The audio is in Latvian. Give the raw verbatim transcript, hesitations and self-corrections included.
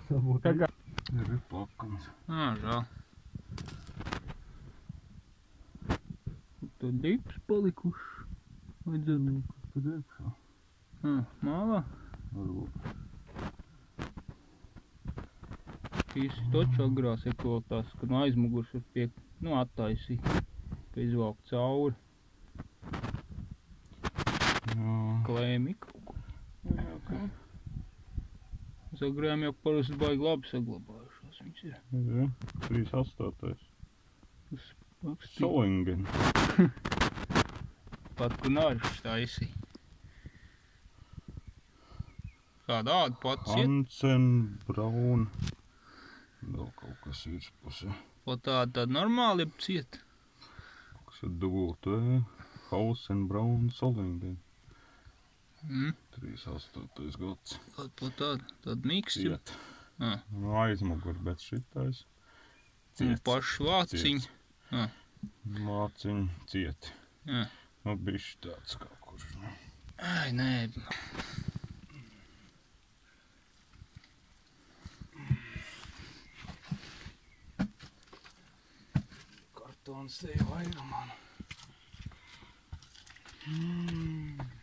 Tagad. Ir plakums. Ā, žēl. Tur dips palikuši. Vai dzernīku? Tur iekšā. Ā, mālā? Varbūt. Šīs toču agrās ekvaltās, kad no aizmugurs var pie, nu, attaisīt, ka izvalkt cauri. Jā. Klēmi kaut ko. Jā, kā. Zagrējām jau parasti baigi labi saglabājušās viņas ir. Jā, trīs astotais. Tas pakstīja. Solingen. Patronentašu taisīja. Kāda āda pats iet? Hansen, Braun. Vēl kaut kas virspusē. O tāda tāda normāli jeb cieta? Kas ir dubult, vē? Hausen, Braun, Solingen. Mm. trīs astotais gads. Tāda po tāda, tāda mīksti. Ciet. Ah. No aizmugur, bet šitais. Un paši vāciņi. Ah. Vāciņi cieti. Ah. Nu, bišķi tāds kaut kur. Ai, nē. Kartons te jau vairumā. Mm.